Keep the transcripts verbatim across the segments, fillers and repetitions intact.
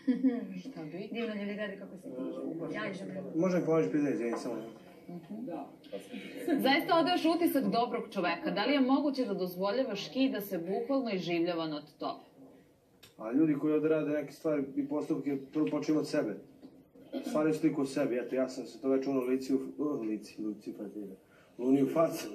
Šta bi? Divno ljudi gledaju kako se tiče. Ja ižem. Možda mi pomoći pitanje, izvini samo. Zaista odaš utisak dobrog čoveka. Da li je moguće da dozvoljavaš ki da se bukvalno iživljava nad tobom? A ljudi koji odrade neke stvari i postupke, prvo počinu od sebe. Stvaraju sliku o sebi. Eto, ja sam se to već ono lici u... lici, lici, pa ti ide. Luni u facu.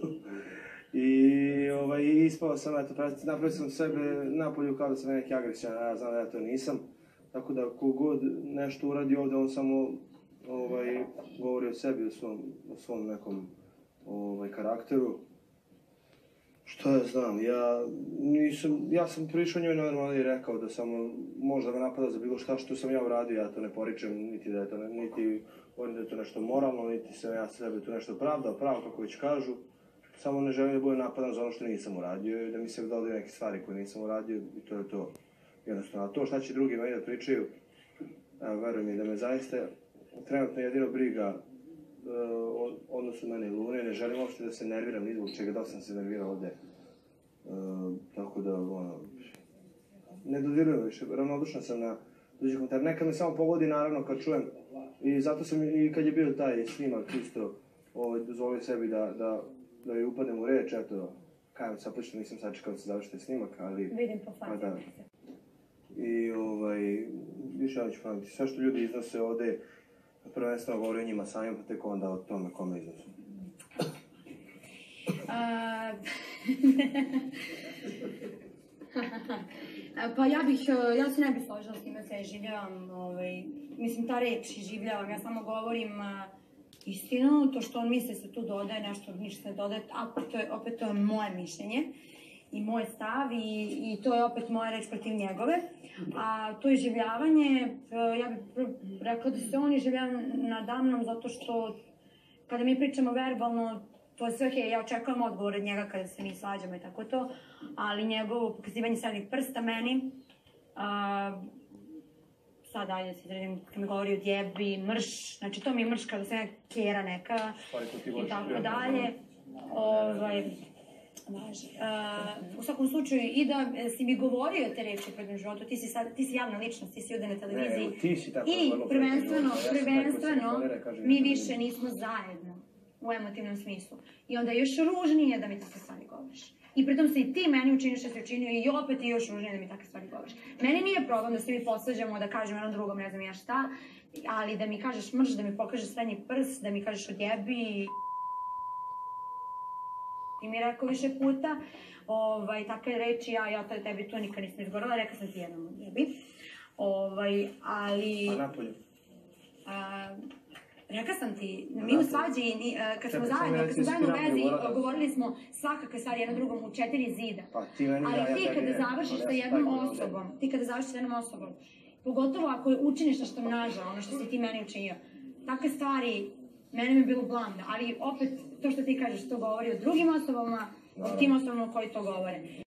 I ispao sam, eto, napravio sam sebe napolju kao da sam neki agresijan, a ja znam da ja to nisam. Tako da, kogod nešto uradi ovde, on samo govori o sebi, o svom nekom karakteru. Što ja znam, ja nisam, ja sam prišao njoj normalno i rekao da sam možda me napada za bilo šta što sam ja uradio, ja to ne poričem, niti da je to, niti govorim da je to nešto moralno, niti sam ja sebe tu nešto pravdao, pravo kako već kažu. Samo ne želim da budem napadan za ono što nisam uradio i da mi se dodaju neke stvari koje nisam uradio i to je to. Jednostavno, a to šta će drugi meni da pričaju, veruj mi da me zaista trenutno jedino briga odnosu mene i Lune, ne želim uopšte da se nerviram ni zbog čega, da sam se nervirao ovde. Tako da, ono, ne dodirujem više, ravnodušan sam na tuđe komentare. Nekad me samo pogodi, naravno, kad čujem, i zato sam i kad je bio taj snimak isto, dozvolio sebi da joj upadnem u reč, eto, kajem sad lično nisam sačekao da se završi taj snimak, ali... Vidim po fazi. I, ovaj, više ja ću ponoviti, sve što ljudi iznose ovde, prvenstveno govori o njima samim, pa tek onda o tome kome iznosu. Pa ja bih, ja se ne bih složila s tim da se iživljavam, mislim ta reč iživljavam, ja samo govorim istinu, to što on misle se tu dodaje, nešto ništa ne dodaje, a opet to je moje mišljenje i moj stav i to je opet moja reč protiv njegove. A to iživljavanje, ja bih rekla da se on iživljava nadamnom zato što kada mi pričamo verbalno, to je sve okej, ja očekujem odgovor od njega kada se mi svađamo i tako to, ali njegovo pokazivanje srednjeg prsta meni, sad ajde se izredim, kada mi govori o djebi, mrš, znači to mi je mrš kada se neka kjera neka i tako dalje. U svakom slučaju, i da si mi govorio te reči u prednom životu, ti si javna ličnost, ti si ovdje na televiziji i prvenstveno, prvenstveno, mi više nismo zajedno u emotivnom smislu. I onda je još ružnije da mi takve stvari govoriš. I pritom se i ti meni učiniš što si učinio i opet je još ružnije da mi takve stvari govoriš. Meni nije problem da se mi posvađamo, da kažem jednom drugom, ne znam ja šta, ali da mi kažeš mrš, da mi pokažeš srednji prst, da mi kažeš odjebi. I mi je rekao više puta, takve reči, ja tebi to nikad nisam izgovorila, rekao sam ti jednom odjebi. Ali... A napolju? Rekla sam ti, mi u svađi, kad smo zajedno, kad smo zajedno u vezi, govorili smo svakakve stvari jednom drugom u četiri zida. Ali ti kada završiš sa jednom osobom, ti kada završiš sa jednom osobom, pogotovo ako učiniš nešto mnaža, ono što si ti meni učinio, takve stvari, mene mi je bilo blamno, ali opet to što ti kažeš, to govori o drugim osobama, o tim osobama koji to govore.